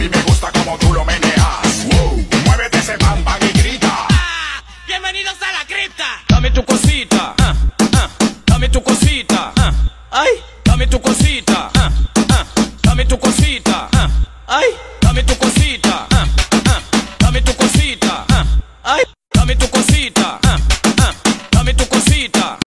mí me gusta como tú lo meneas. Wow, muévete ese bam bam y grita. Bienvenidos a la cripta. Dame tu cosita, dame tu cosita, ay, dame tu cosita, dame tu cosita, ay, dame tu cosita.